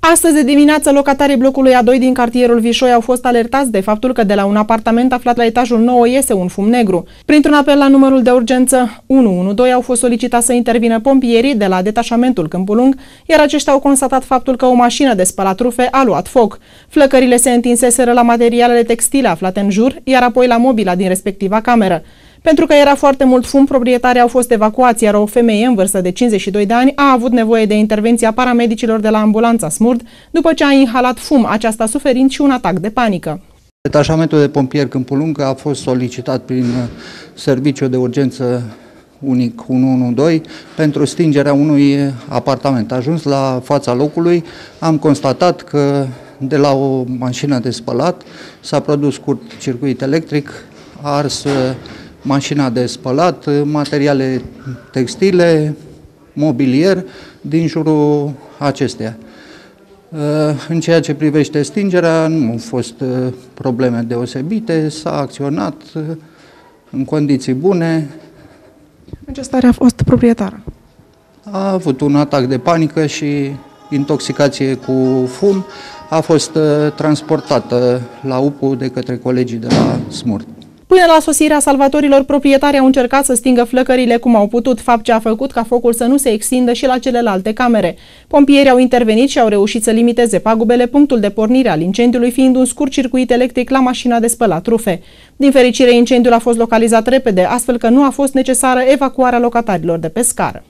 Astăzi de dimineață, locatarii blocului A2 din cartierul Vișoi au fost alertați de faptul că de la un apartament aflat la etajul 9 iese un fum negru. Printr-un apel la numărul de urgență 112 au fost solicitați să intervină pompierii de la detașamentul Câmpul Lung, iar aceștia au constatat faptul că o mașină de spălat rufe a luat foc. Flăcările se întinseseră la materialele textile aflate în jur, iar apoi la mobila din respectiva cameră. Pentru că era foarte mult fum, proprietarii au fost evacuați, iar o femeie în vârstă de 52 de ani a avut nevoie de intervenția paramedicilor de la ambulanța Smurd, după ce a inhalat fum, aceasta suferind și un atac de panică. Detașamentul de pompieri Câmpul Lung a fost solicitat prin serviciul de urgență unic 112 pentru stingerea unui apartament. Ajuns la fața locului, am constatat că de la o mașină de spălat s-a produs curtcircuit electric, a ars mașina de spălat, materiale textile, mobilier din jurul acesteia. În ceea ce privește stingerea, nu au fost probleme deosebite, s-a acționat în condiții bune. În ce stare a fost proprietară? A avut un atac de panică și intoxicație cu fum. A fost transportată la UPU de către colegii de la Smurd. Până la sosirea salvatorilor, proprietarii au încercat să stingă flăcările cum au putut, fapt ce a făcut ca focul să nu se extindă și la celelalte camere. Pompierii au intervenit și au reușit să limiteze pagubele, punctul de pornire al incendiului fiind un scurt circuit electric la mașina de spălat rufe. Din fericire, incendiul a fost localizat repede, astfel că nu a fost necesară evacuarea locatarilor de pe scară.